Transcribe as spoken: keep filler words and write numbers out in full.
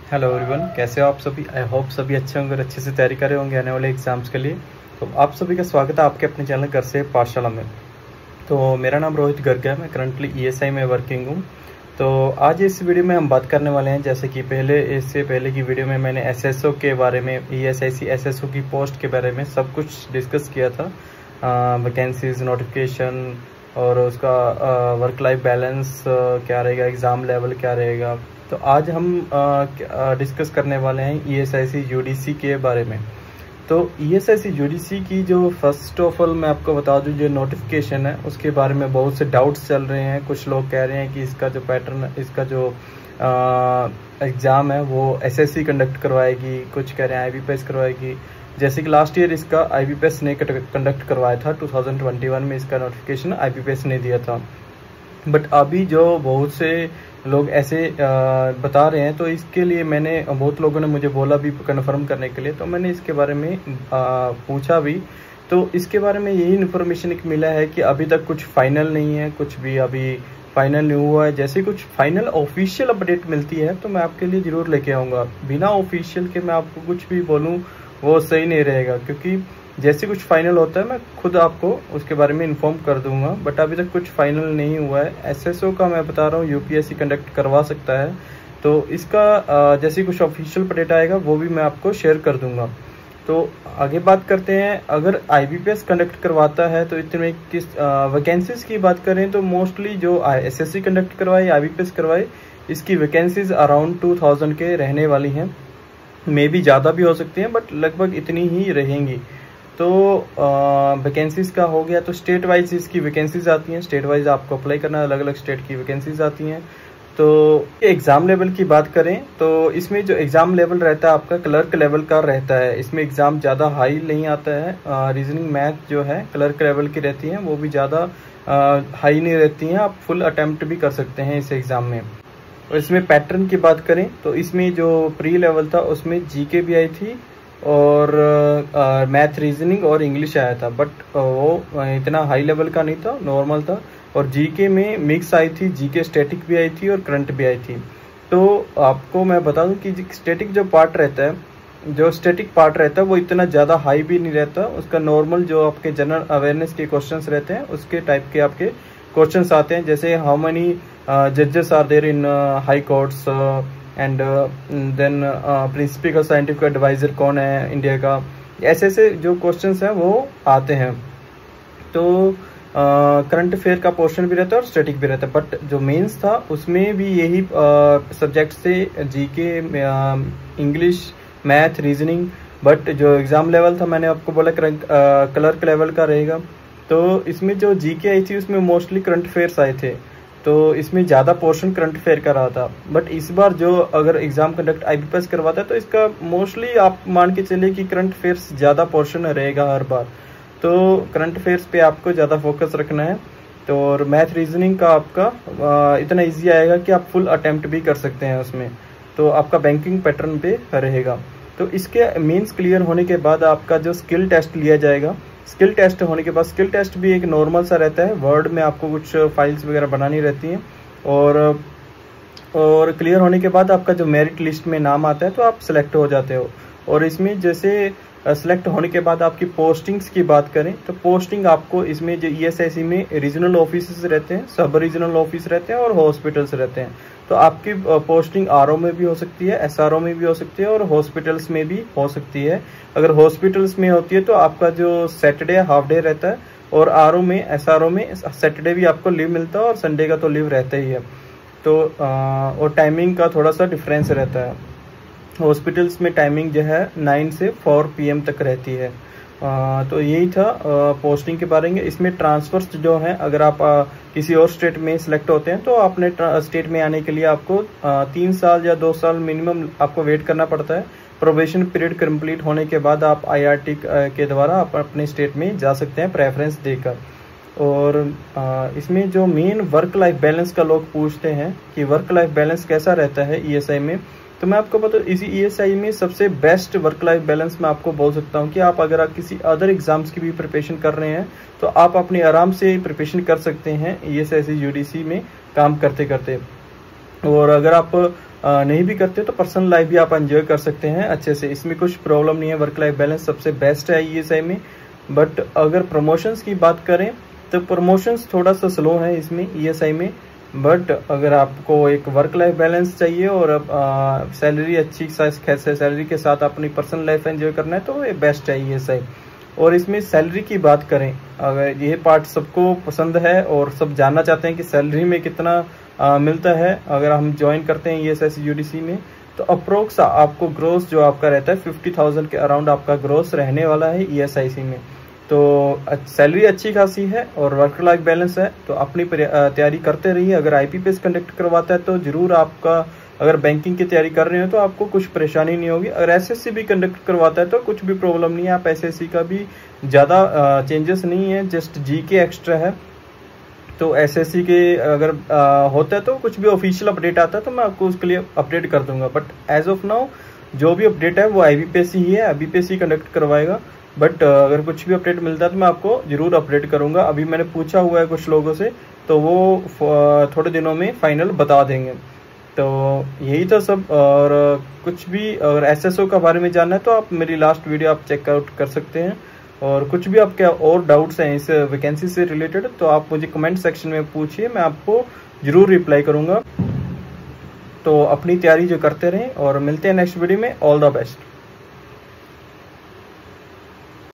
Hello everyone, कैसे हो आप सभी। आई होप सभी अच्छे होंगे और अच्छे से तैयारी कर रहे होंगे आने वाले एग्जाम्स के लिए। तो आप सभी का स्वागत है आपके अपने चैनल घर से पाठशाला में। तो मेरा नाम रोहित गर्ग है, मैं करंटली ईएसआई में वर्किंग हूँ। तो आज इस वीडियो में हम बात करने वाले हैं, जैसे कि पहले इससे पहले की वीडियो में मैंने एसएसओ के बारे में, ईएसआईसी एसएसओ की पोस्ट के बारे में सब कुछ डिस्कस किया था। वैकेंसीज, नोटिफिकेशन और उसका वर्क लाइफ बैलेंस क्या रहेगा, एग्ज़ाम लेवल क्या रहेगा। तो आज हम डिस्कस करने वाले हैं ईएसआईसी यूडीसी के बारे में। तो ईएसआईसी यूडीसी की जो फर्स्ट ऑफ ऑल मैं आपको बता दूं, जो नोटिफिकेशन है उसके बारे में बहुत से डाउट्स चल रहे हैं। कुछ लोग कह रहे हैं कि इसका जो पैटर्न, इसका जो एग्ज़ाम है वो एसएससी कंडक्ट करवाएगी, कुछ कह रहे हैं आईबीपीएस करवाएगी। जैसे कि लास्ट ईयर इसका आईबीपीएस ने कंडक्ट करवाया था, टू थाउजेंड ट्वेंटी वन में इसका नोटिफिकेशन आईबीपीएस ने दिया था। बट अभी जो बहुत से लोग ऐसे आ, बता रहे हैं, तो इसके लिए मैंने, बहुत लोगों ने मुझे बोला भी कंफर्म करने के लिए, तो मैंने इसके बारे में आ, पूछा भी। तो इसके बारे में यही इन्फॉर्मेशन एक मिला है कि अभी तक कुछ फाइनल नहीं है, कुछ भी अभी फाइनल नहीं हुआ है। जैसे कुछ फाइनल ऑफिशियल अपडेट मिलती है तो मैं आपके लिए ज़रूर लेके आऊँगा। बिना ऑफिशियल के मैं आपको कुछ भी बोलूँ वो सही नहीं रहेगा, क्योंकि जैसे कुछ फाइनल होता है मैं खुद आपको उसके बारे में इन्फॉर्म कर दूंगा। बट अभी तक कुछ फाइनल नहीं हुआ है। एसएसओ का मैं बता रहा हूँ यूपीएससी कंडक्ट करवा सकता है, तो इसका जैसे कुछ ऑफिशियल अपडेट आएगा वो भी मैं आपको शेयर कर दूंगा। तो आगे बात करते हैं, अगर आईबीपीएस कंडक्ट करवाता है तो इतने किस वैकेंसीज की बात करें तो मोस्टली जो एसएससी कंडक्ट करवाए, आईबीपीएस करवाए, इसकी वैकेंसीज अराउंड टू थाउजेंड के रहने वाली हैं। मे भी ज़्यादा भी हो सकती हैं, बट लगभग इतनी ही रहेंगी। तो वैकेंसीज का हो गया। तो स्टेट वाइज इसकी वैकेंसीज आती हैं, स्टेट वाइज आपको अप्लाई करना, अलग अलग स्टेट की वैकेंसीज आती हैं। तो एग्ज़ाम लेवल की बात करें तो इसमें जो एग्ज़ाम लेवल रहता है आपका क्लर्क लेवल का रहता है। इसमें एग्ज़ाम ज़्यादा हाई नहीं आता है। रीजनिंग मैथ जो है क्लर्क लेवल की रहती हैं, वो भी ज़्यादा हाई नहीं रहती हैं। आप फुल अटैम्प्ट भी कर सकते हैं इस एग्ज़ाम में। और इसमें पैटर्न की बात करें तो इसमें जो प्री लेवल था उसमें जीके भी आई थी और मैथ, रीजनिंग और इंग्लिश आया था। बट वो इतना हाई लेवल का नहीं था, नॉर्मल था। और जीके में मिक्स आई थी, जीके स्टैटिक भी आई थी और करंट भी आई थी। तो आपको मैं बता दूं कि स्टैटिक जो पार्ट रहता है, जो स्टैटिक पार्ट रहता है वो इतना ज़्यादा हाई भी नहीं रहता। उसका नॉर्मल जो आपके जनरल अवेयरनेस के क्वेश्चंस रहते हैं उसके टाइप के आपके क्वेश्चंस आते हैं। जैसे हाउ मेनी जजेस are there in high courts and then principal scientific advisor कौन है इंडिया का, ऐसे ऐसे जो क्वेश्चंस हैं वो आते हैं। तो करंट uh, अफेयर का पोर्शन भी रहता है और स्टैटिक भी रहता है। बट जो मेंस था उसमें भी यही सब्जेक्ट uh, से GK, English, math, reasoning. But जो एग्ज़ाम लेवल था मैंने आपको बोला क्लर्क लेवल का रहेगा। तो इसमें जो जीके आई थी उसमें मोस्टली करंट अफेयर्स आए थे, तो इसमें ज़्यादा पोर्शन करंट अफेयर का रहा था। बट इस बार जो अगर एग्ज़ाम कंडक्ट आईबीपीएस करवाता है तो इसका मोस्टली आप मान के चलिए कि करंट अफेयर्स ज़्यादा पोर्शन रहेगा हर बार। तो करंट अफेयर्स पे आपको ज़्यादा फोकस रखना है। तो और मैथ, रीजनिंग का आपका आ, इतना इजी आएगा कि आप फुल अटेम्प्ट भी कर सकते हैं उसमें। तो आपका बैंकिंग पैटर्न पे रहेगा। तो इसके मेंस क्लियर होने के बाद आपका जो स्किल टेस्ट लिया जाएगा, स्किल टेस्ट होने के बाद, स्किल टेस्ट भी एक नॉर्मल सा रहता है। वर्ड में आपको कुछ फाइल्स वगैरह बनानी रहती हैं और और क्लियर होने के बाद आपका जो मेरिट लिस्ट में नाम आता है तो आप सिलेक्ट हो जाते हो। और इसमें जैसे सेलेक्ट होने के बाद आपकी पोस्टिंग्स की बात करें तो पोस्टिंग आपको इसमें जो ईएसआईसी में रीजनल ऑफिस रहते हैं, सब रीजनल ऑफिस रहते हैं और हॉस्पिटल्स रहते हैं। तो आपकी पोस्टिंग आरओ में भी हो सकती है, एसआरओ में भी हो सकती है और हॉस्पिटल्स में भी हो सकती है। अगर हॉस्पिटल्स में होती है तो आपका जो सैटरडे हाफ डे रहता है और आरओ में, एसआरओ में सैटरडे भी आपको लीव मिलता है और संडे का तो लीव रहता ही है। तो और टाइमिंग का थोड़ा सा डिफरेंस रहता है। हॉस्पिटल्स में टाइमिंग जो है नाइन से फोर पीएम तक रहती है। आ, तो यही था आ, पोस्टिंग के बारे में। इसमें ट्रांसफर्स जो हैं, अगर आप आ, किसी और स्टेट में सिलेक्ट होते हैं तो अपने स्टेट में आने के लिए आपको आ, तीन साल या दो साल मिनिमम आपको वेट करना पड़ता है। प्रोबेशन पीरियड कंप्लीट होने के बाद आप आईआरटी के द्वारा आप अपने स्टेट में जा सकते हैं प्रेफरेंस देकर। और आ, इसमें जो मेन वर्क लाइफ बैलेंस का लोग पूछते हैं कि वर्क लाइफ बैलेंस कैसा रहता है ईएसआई में, तो मैं आपको बता, इसी ईएसआई में सबसे बेस्ट वर्क लाइफ बैलेंस मैं आपको बोल सकता हूं कि आप अगर आप किसी अदर एग्जाम्स की भी प्रिपरेशन कर रहे हैं तो आप अपने आराम से प्रिपरेशन कर सकते हैं ईएसआईसी यूडीसी में काम करते करते। और अगर आप नहीं भी करते तो पर्सनल लाइफ भी आप एंजॉय कर सकते हैं अच्छे से। इसमें कुछ प्रॉब्लम नहीं है, वर्क लाइफ बैलेंस सबसे बेस्ट है ईएसआई में। बट अगर प्रमोशंस की बात करें तो प्रमोशंस थोड़ा सा स्लो है इसमें ईएसआई में। बट अगर आपको एक वर्क लाइफ बैलेंस चाहिए और अब सैलरी अच्छी सैलरी के साथ अपनी पर्सनल लाइफ एंजॉय करना है तो ये बेस्ट है ईएसआई। और इसमें सैलरी की बात करें, अगर ये पार्ट सबको पसंद है और सब जानना चाहते हैं कि सैलरी में कितना आ, मिलता है अगर हम ज्वाइन करते हैं ईएसआई यूडीसी में, तो अप्रोक्स आपको ग्रोस जो आपका रहता है फिफ्टी थाउजेंड के अराउंड आपका ग्रोस रहने वाला है ईएसआईसी में। तो सैलरी अच्छी खासी है और वर्क लाइफ बैलेंस है, तो अपनी तैयारी करते रहिए। अगर आईपीपीएस कंडक्ट करवाता है तो जरूर आपका, अगर बैंकिंग की तैयारी कर रहे हो तो आपको कुछ परेशानी नहीं होगी। अगर एसएससी भी कंडक्ट करवाता है तो कुछ भी प्रॉब्लम नहीं है, आप एसएससी का भी ज़्यादा चेंजेस नहीं है, जस्ट जी के एक्स्ट्रा है। तो एसएससी के अगर आ, होता है तो कुछ भी ऑफिशियल अपडेट आता है तो मैं आपको उसके लिए अपडेट कर दूंगा। बट एज ऑफ नाउ जो भी अपडेट है वो आईबीपीएस ही है, आईबीपीएस ही कंडक्ट करवाएगा। बट अगर कुछ भी अपडेट मिलता है तो मैं आपको जरूर अपडेट करूंगा। अभी मैंने पूछा हुआ है कुछ लोगों से, तो वो थोड़े दिनों में फाइनल बता देंगे। तो यही था सब। और कुछ भी अगर एसएसओ का बारे में जानना है तो आप मेरी लास्ट वीडियो आप चेकआउट कर सकते हैं। और कुछ भी आपके और डाउट्स हैं इस वैकेंसी से रिलेटेड तो आप मुझे कमेंट सेक्शन में पूछिए, मैं आपको जरूर रिप्लाई करूंगा। तो अपनी तैयारी जो करते रहें और मिलते हैं नेक्स्ट वीडियो में। All the best.